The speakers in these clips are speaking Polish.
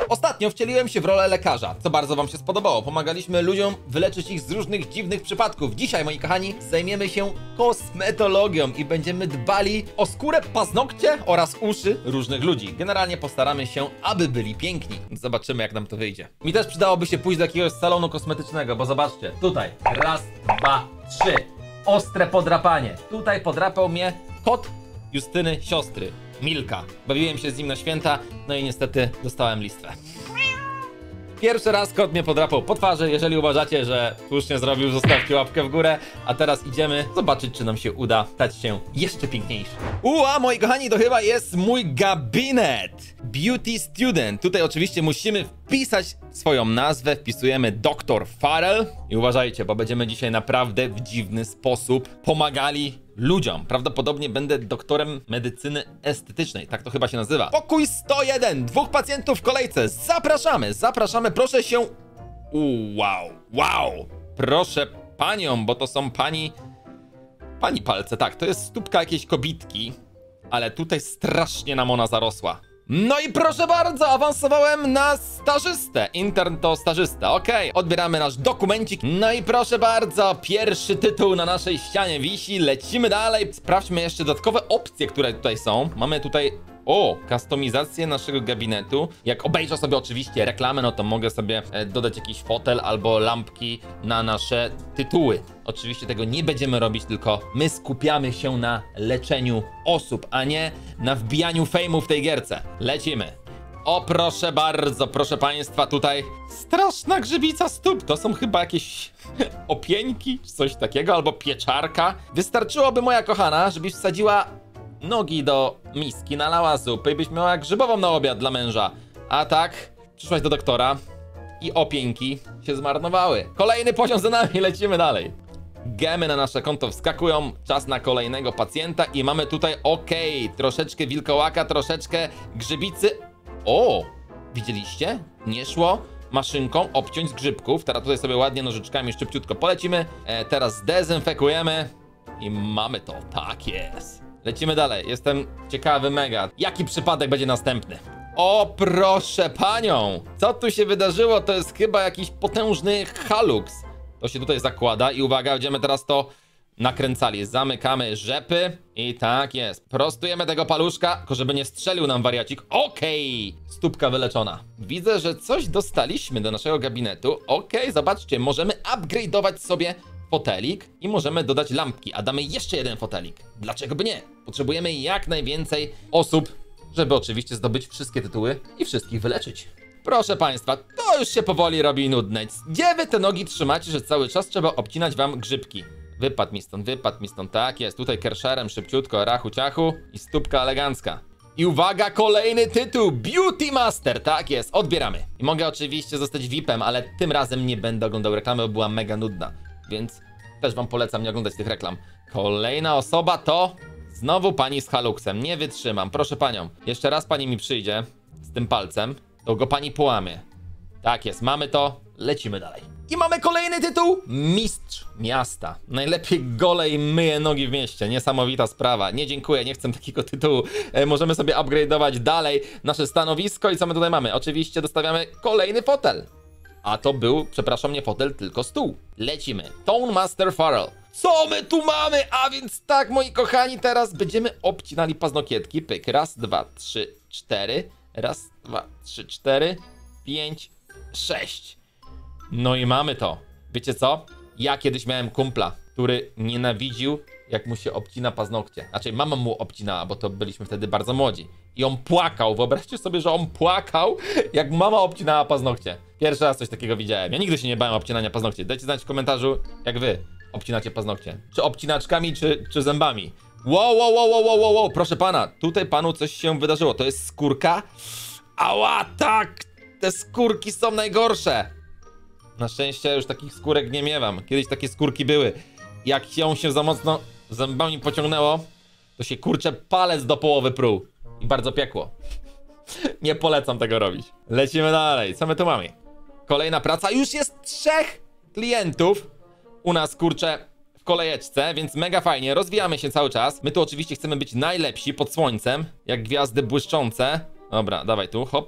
Ostatnio wcieliłem się w rolę lekarza, co bardzo wam się spodobało. Pomagaliśmy ludziom wyleczyć ich z różnych dziwnych przypadków. Dzisiaj, moi kochani, zajmiemy się kosmetologią i będziemy dbali o skórę, paznokcie oraz uszy różnych ludzi. Generalnie postaramy się, aby byli piękni. Zobaczymy, jak nam to wyjdzie. Mi też przydałoby się pójść do jakiegoś salonu kosmetycznego, bo zobaczcie, tutaj, raz, dwa, trzy. Ostre podrapanie. Tutaj podrapał mnie kot Justyny siostry, Milka. Bawiłem się z nim na święta, no i niestety dostałem listwę. Pierwszy raz kot mnie podrapał po twarzy. Jeżeli uważacie, że słusznie zrobił, zostawcie łapkę w górę. A teraz idziemy zobaczyć, czy nam się uda stać się jeszcze piękniejszy. Moi kochani, to chyba jest mój gabinet. Beauty Student. Tutaj oczywiście musimy wpisać swoją nazwę. Wpisujemy Dr. Farrell. I uważajcie, bo będziemy dzisiaj naprawdę w dziwny sposób pomagali ludziom. Prawdopodobnie będę doktorem medycyny estetycznej. Tak to chyba się nazywa. Pokój 101. 2 pacjentów w kolejce. Zapraszamy, zapraszamy. Proszę się... Wow. Proszę panią, bo to są pani palce. Tak, to jest stópka jakiejś kobitki. Ale tutaj strasznie nam ona zarosła. No i proszę bardzo, awansowałem na stażystę. Intern to stażysta, okej. Odbieramy nasz dokumencik. No i proszę bardzo, pierwszy tytuł na naszej ścianie wisi. Lecimy dalej. Sprawdźmy jeszcze dodatkowe opcje, które tutaj są. Mamy tutaj... kustomizację naszego gabinetu. Jak obejrzę sobie oczywiście reklamę, no to mogę sobie dodać jakiś fotel albo lampki na nasze tytuły. Oczywiście tego nie będziemy robić, tylko my skupiamy się na leczeniu osób, a nie na wbijaniu fejmu w tej gierce. Lecimy. O, proszę bardzo, proszę państwa, tutaj straszna grzybica stóp. To są chyba jakieś opieńki, czy coś takiego, albo pieczarka. Wystarczyłoby, moja kochana, żebyś wsadziła nogi do miski, nalała zupy i byś miała grzybową na obiad dla męża. A tak, przyszłaś do doktora i opieńki się zmarnowały. Kolejny poziom za nami, lecimy dalej. Gemy na nasze konto wskakują, czas na kolejnego pacjenta i mamy tutaj, troszeczkę wilkołaka, troszeczkę grzybicy. Widzieliście? Nie szło maszynką obciąć z grzybków. Teraz tutaj sobie ładnie nożyczkami szybciutko polecimy. Teraz zdezynfekujemy i mamy to, tak jest. Lecimy dalej, jestem ciekawy mega. Jaki przypadek będzie następny? O, proszę panią! Co tu się wydarzyło? To jest chyba jakiś potężny halux. To się tutaj zakłada i uwaga, będziemy teraz to nakręcali. Zamykamy rzepy i tak jest. Prostujemy tego paluszka, tylko żeby nie strzelił nam wariacik. Stópka wyleczona. Widzę, że coś dostaliśmy do naszego gabinetu. Zobaczcie, możemy upgrade'ować sobie fotelik i możemy dodać lampki, a damy jeszcze jeden fotelik. Dlaczego by nie? Potrzebujemy jak najwięcej osób, żeby oczywiście zdobyć wszystkie tytuły i wszystkich wyleczyć. Proszę państwa, to już się powoli robi nudne. Gdzie wy te nogi trzymacie, że cały czas trzeba obcinać wam grzybki? Wypadł mi stąd, tak jest. Tutaj kerszerem szybciutko, rachu ciachu i stópka elegancka. I uwaga, kolejny tytuł, Beauty Master, tak jest, odbieramy. I mogę oczywiście zostać VIP-em, ale tym razem nie będę oglądał reklamy, bo była mega nudna. Więc też wam polecam nie oglądać tych reklam. Kolejna osoba to znowu pani z haluksem. Nie wytrzymam, proszę panią. Jeszcze raz pani mi przyjdzie z tym palcem, to go pani połamie. Tak jest, mamy to, lecimy dalej. I mamy kolejny tytuł, Mistrz Miasta. Najlepiej golej myje nogi w mieście. Niesamowita sprawa. Nie, dziękuję, nie chcę takiego tytułu. Możemy sobie upgrade'ować dalej nasze stanowisko i co my tutaj mamy? Oczywiście dostawiamy kolejny fotel. A to był, przepraszam, nie fotel, tylko stół. Lecimy. Tone Master Farrell. Co my tu mamy? A więc tak, moi kochani, teraz będziemy obcinali paznokietki. Pyk, raz, dwa, trzy, cztery. Raz, dwa, trzy, cztery, 5, 6. No i mamy to. Wiecie co? Ja kiedyś miałem kumpla, który nienawidził, jak mu się obcina paznokcie. Znaczy, mama mu obcinała, bo to byliśmy wtedy bardzo młodzi. I on płakał. Wyobraźcie sobie, że on płakał, jak mama obcinała paznokcie. Pierwszy raz coś takiego widziałem. Ja nigdy się nie bałem obcinania paznokci. Dajcie znać w komentarzu, jak wy obcinacie paznokcie. Czy obcinaczkami, czy zębami. Wow. Proszę pana, tutaj panu coś się wydarzyło. To jest skórka? Ała, tak! Te skórki są najgorsze. Na szczęście już takich skórek nie miewam. Kiedyś takie skórki były. Jak ją się za mocno zębami pociągnęło, to się kurczę palec do połowy pruł. I bardzo piekło. Nie polecam tego robić. Lecimy dalej. Co my tu mamy? Kolejna praca. Już jest 3 klientów u nas, kurczę, w kolejeczce, więc mega fajnie. Rozwijamy się cały czas. My tu oczywiście chcemy być najlepsi pod słońcem, jak gwiazdy błyszczące. Dobra, dawaj tu, hop.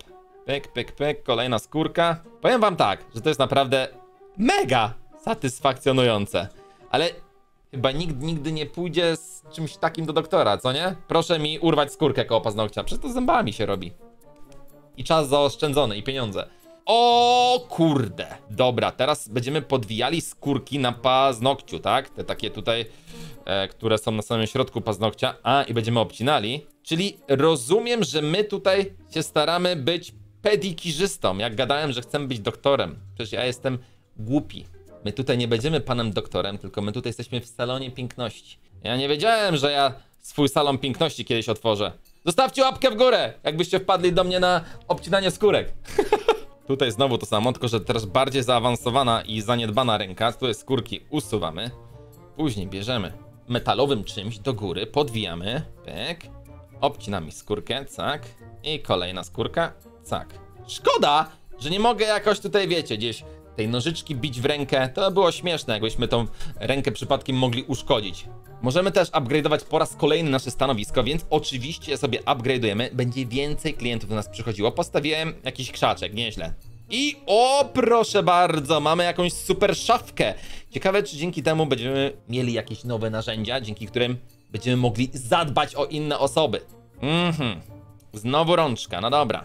Pyk, pyk, pyk, kolejna skórka. Powiem wam tak, że to jest naprawdę mega satysfakcjonujące. Ale chyba nikt nigdy nie pójdzie z czymś takim do doktora, co nie? Proszę mi urwać skórkę koło paznokcia, przecież to zębami się robi. I czas zaoszczędzony, i pieniądze. O kurde. Dobra, teraz będziemy podwijali skórki na paznokciu, tak? Te takie tutaj, które są na samym środku paznokcia. I będziemy obcinali. Czyli rozumiem, że my tutaj się staramy być pedikirzystą. Jak gadałem, że chcemy być doktorem. Przecież ja jestem głupi. My tutaj nie będziemy panem doktorem, tylko my tutaj jesteśmy w salonie piękności. Ja nie wiedziałem, że ja swój salon piękności kiedyś otworzę. Zostawcie łapkę w górę, jakbyście wpadli do mnie na obcinanie skórek. Tutaj znowu to samo, tylko że teraz bardziej zaawansowana i zaniedbana ręka. Tutaj skórki usuwamy. Później bierzemy metalowym czymś do góry, podwijamy, pyk. Obcinamy skórkę, cak. I kolejna skórka, cak. Szkoda, że nie mogę jakoś tutaj, wiecie, gdzieś tej nożyczki bić w rękę. To było śmieszne, jakbyśmy tą rękę przypadkiem mogli uszkodzić. Możemy też upgrade'ować po raz kolejny nasze stanowisko, więc oczywiście sobie upgrade'ujemy. Będzie więcej klientów do nas przychodziło. Postawiłem jakiś krzaczek, nieźle. I o, proszę bardzo, mamy jakąś super szafkę. Ciekawe, czy dzięki temu będziemy mieli jakieś nowe narzędzia, dzięki którym będziemy mogli zadbać o inne osoby. Znowu rączka, no dobra.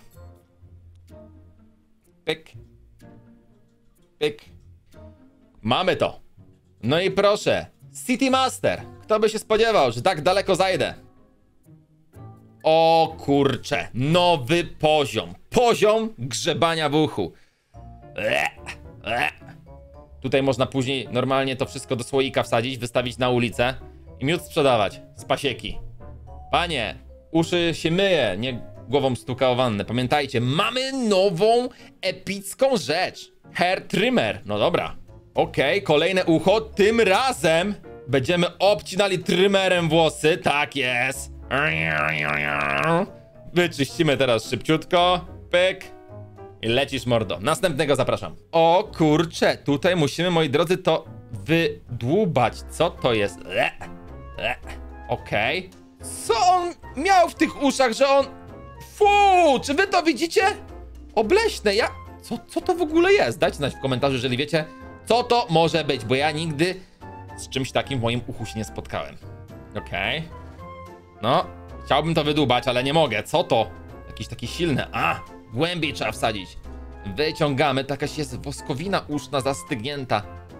Pyk. Pyk. Mamy to. No i proszę. City Master. Kto by się spodziewał, że tak daleko zajdę? O kurcze. Nowy poziom. Poziom grzebania w uchu. Tutaj można później normalnie to wszystko do słoika wsadzić, wystawić na ulicę i miód sprzedawać z pasieki. Panie, uszy się myje, nie głową stuka o wannę. Pamiętajcie, mamy nową epicką rzecz. Hair trimmer. No dobra. Okej, kolejne ucho. Tym razem będziemy obcinali trimmerem włosy. Tak jest. Wyczyścimy teraz szybciutko. Pyk. I lecisz, mordo. Następnego zapraszam. O kurcze, tutaj musimy, moi drodzy, to wydłubać. Co to jest? Okej. Co on miał w tych uszach, że on... Fu! Czy wy to widzicie? Obleśne, Co to w ogóle jest? Dajcie znać w komentarzu, jeżeli wiecie, co to może być, bo ja nigdy z czymś takim w moim uchu się nie spotkałem. Okej. No, chciałbym to wydłubać, ale nie mogę. Co to? Jakieś takie silne. Głębiej trzeba wsadzić. Wyciągamy. To jakaś jest woskowina uszna zastygnięta.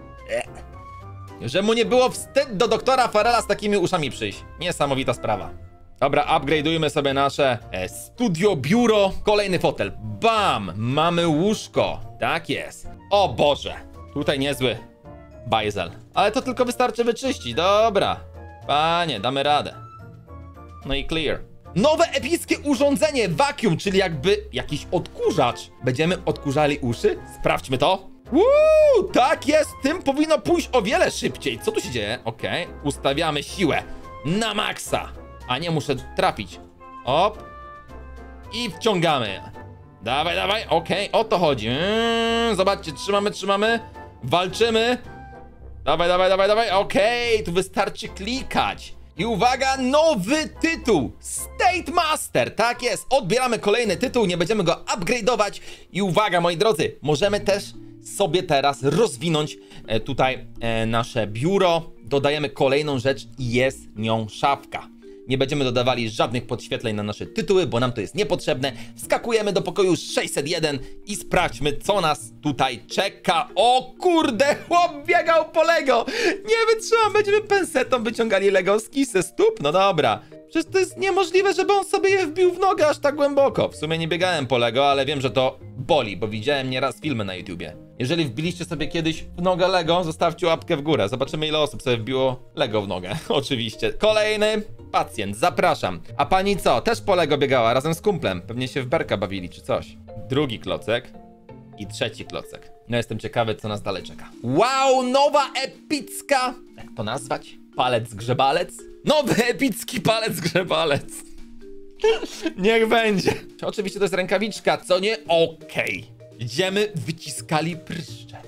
Że mu nie było wstyd do doktora Farela z takimi uszami przyjść. Niesamowita sprawa. Dobra, upgrade'ujmy sobie nasze studio, biuro. Kolejny fotel. Bam! Mamy łóżko. Tak jest. O Boże. Tutaj niezły bajzel. Ale to tylko wystarczy wyczyścić. Dobra. Panie, damy radę. No i clear. Nowe epickie urządzenie. Vacuum, czyli jakby jakiś odkurzacz. Będziemy odkurzali uszy? Sprawdźmy to. Tak jest. Tym powinno pójść o wiele szybciej. Co tu się dzieje? Okej. Ustawiamy siłę na maksa. A nie, muszę trafić. Op. I wciągamy. Dawaj, dawaj. Okej, o to chodzi. Zobaczcie, trzymamy. Walczymy. Dawaj, dawaj, dawaj, dawaj. Okej, tu wystarczy klikać. I uwaga, nowy tytuł. State Master. Tak jest. Odbieramy kolejny tytuł. Nie będziemy go upgrade'ować. I uwaga, moi drodzy. Możemy też sobie teraz rozwinąć tutaj nasze biuro. Dodajemy kolejną rzecz i jest nią szafka. Nie będziemy dodawali żadnych podświetleń na nasze tytuły, bo nam to jest niepotrzebne. Wskakujemy do pokoju 601 i sprawdźmy, co nas tutaj czeka. O kurde, chłop biegał po Lego. Nie wytrzymam, będziemy pensetą wyciągali legoski ze stóp? No dobra. Przecież to jest niemożliwe, żeby on sobie je wbił w nogę aż tak głęboko. W sumie nie biegałem po Lego, ale wiem, że to boli, bo widziałem nieraz filmy na YouTubie. Jeżeli wbiliście sobie kiedyś w nogę Lego, zostawcie łapkę w górę. Zobaczymy, ile osób sobie wbiło Lego w nogę. Oczywiście. Kolejny pacjent, zapraszam. A pani co? Też po Lego biegała razem z kumplem. Pewnie się w berka bawili czy coś. Drugi klocek i trzeci klocek. No jestem ciekawy, co nas dalej czeka. Wow, nowa epicka... Jak to nazwać? Palec grzebalec? Nowy epicki palec grzebalec. Niech będzie. Oczywiście to jest rękawiczka, co nie? Okej. Idziemy, wyciskali pryszcze.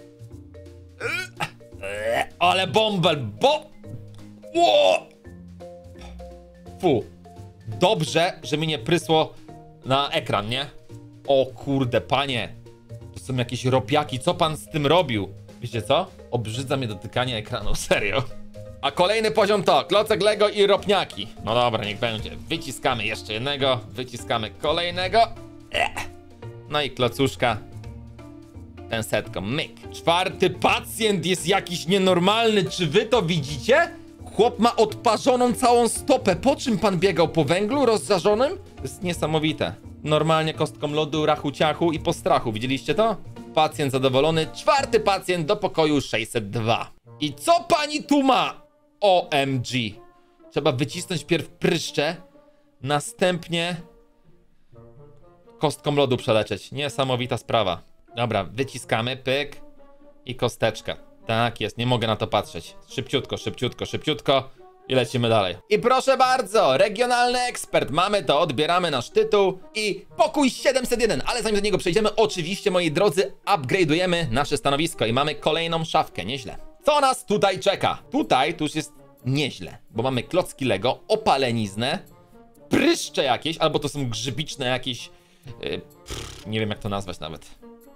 Ale bąbel, Fu. Dobrze, że mi nie prysło na ekran, nie? O kurde, panie. To są jakieś ropiaki. Co pan z tym robił? Wiecie co? Obrzydza mnie dotykanie ekranu, serio. A kolejny poziom to klocek Lego i ropniaki. No dobra, niech będzie. Wyciskamy jeszcze jednego, wyciskamy kolejnego. No i klocuszka. Ten setką, myk. Czwarty pacjent jest jakiś nienormalny. Czy wy to widzicie? Chłop ma odparzoną całą stopę. Po czym pan biegał? Po węglu rozżarzonym? To jest niesamowite. Normalnie kostką lodu, rachu ciachu i po strachu. Widzieliście to? Pacjent zadowolony. Czwarty pacjent do pokoju 602. I co pani tu ma? OMG. Trzeba wycisnąć pierw pryszcze, następnie kostką lodu przelecieć. Niesamowita sprawa. Dobra, wyciskamy, pyk i kosteczka. Tak jest, nie mogę na to patrzeć. Szybciutko, szybciutko, szybciutko i lecimy dalej. I proszę bardzo, regionalny ekspert. Mamy to, odbieramy nasz tytuł i pokój 701. Ale zanim do niego przejdziemy, oczywiście, moi drodzy, upgrade'ujemy nasze stanowisko i mamy kolejną szafkę, nieźle. Co nas tutaj czeka? Tutaj to już jest nieźle, bo mamy klocki Lego, opaleniznę, pryszcze jakieś, albo to są grzybiczne jakieś... nie wiem jak to nazwać nawet.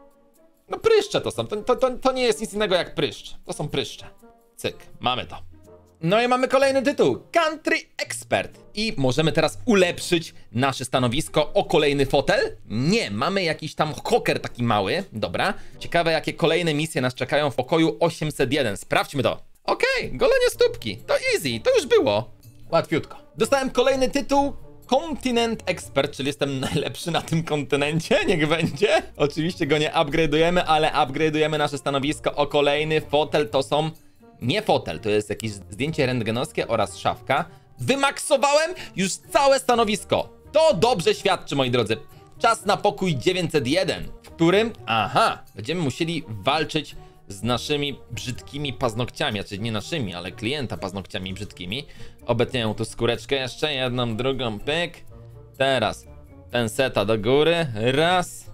No pryszcze to są, to nie jest nic innego jak pryszcz. To są pryszcze. Cyk, mamy to. No i mamy kolejny tytuł, Country Expert. I możemy teraz ulepszyć nasze stanowisko o kolejny fotel? Nie, mamy jakiś tam hoker taki mały. Dobra, ciekawe jakie kolejne misje nas czekają w pokoju 801. Sprawdźmy to. Okej, golenie stópki, to easy, to już było. Łatwiutko. Dostałem kolejny tytuł, Continent Expert, czyli jestem najlepszy na tym kontynencie, niech będzie. Oczywiście go nie upgrade'ujemy, ale upgrade'ujemy nasze stanowisko o kolejny fotel. To są... nie fotel, to jest jakieś zdjęcie rentgenowskie oraz szafka. Wymaksowałem już całe stanowisko. To dobrze świadczy, moi drodzy. Czas na pokój 901, w którym, będziemy musieli walczyć z naszymi brzydkimi paznokciami, znaczy nie naszymi, ale klienta paznokciami brzydkimi. Obetnię tu skóreczkę jeszcze, jedną, drugą, pyk. Teraz ten seta do góry, raz,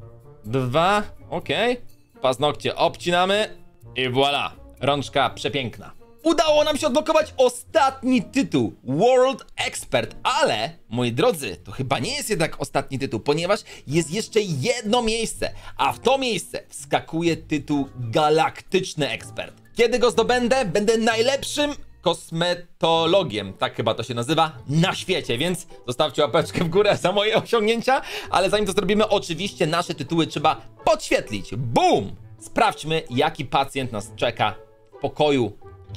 dwa, okej. Paznokcie obcinamy i voilà, rączka przepiękna. Udało nam się odblokować ostatni tytuł, World Expert, ale, moi drodzy, to chyba nie jest jednak ostatni tytuł, ponieważ jest jeszcze jedno miejsce, a w to miejsce wskakuje tytuł Galaktyczny Ekspert. Kiedy go zdobędę, będę najlepszym kosmetologiem, tak chyba to się nazywa, na świecie, więc zostawcie łapeczkę w górę za moje osiągnięcia, ale zanim to zrobimy, oczywiście nasze tytuły trzeba podświetlić. Boom! Sprawdźmy, jaki pacjent nas czeka w pokoju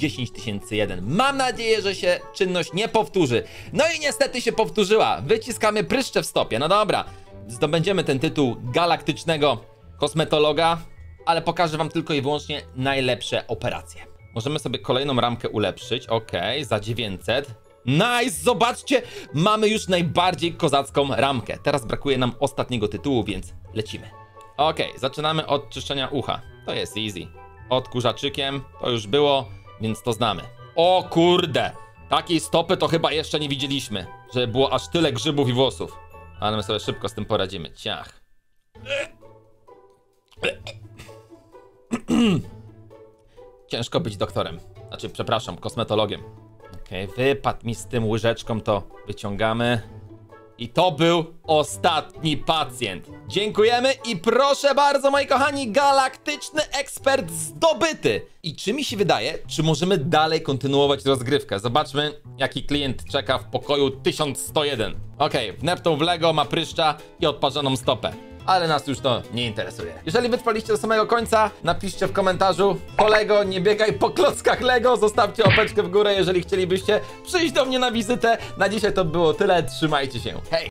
10001. Mam nadzieję, że się czynność nie powtórzy. No i niestety się powtórzyła. Wyciskamy pryszcze w stopie. No dobra, zdobędziemy ten tytuł galaktycznego kosmetologa, ale pokażę wam tylko i wyłącznie najlepsze operacje. Możemy sobie kolejną ramkę ulepszyć. Okej, za 900. Nice, zobaczcie, mamy już najbardziej kozacką ramkę. Teraz brakuje nam ostatniego tytułu, więc lecimy. Okej, zaczynamy od czyszczenia ucha. To jest easy. Odkurzaczykiem, to już było, więc to znamy. O kurde, takiej stopy to chyba jeszcze nie widzieliśmy, żeby było aż tyle grzybów i włosów. Ale my sobie szybko z tym poradzimy. Ciach. Ciężko być doktorem. Znaczy, przepraszam, kosmetologiem. Okej, wypadł mi z tym łyżeczką, to wyciągamy. I to był ostatni pacjent. Dziękujemy i proszę bardzo, moi kochani, Galaktyczny Ekspert zdobyty. I czy mi się wydaje, czy możemy dalej kontynuować rozgrywkę? Zobaczmy, jaki klient czeka w pokoju 1101. Okej, wnepnął w Lego, ma pryszcza i odparzoną stopę. Ale nas już to nie interesuje. Jeżeli wytrwaliście do samego końca, napiszcie w komentarzu: kolego, nie biegaj po klockach Lego, zostawcie łapeczkę w górę, jeżeli chcielibyście przyjść do mnie na wizytę. Na dzisiaj to było tyle, trzymajcie się, hej!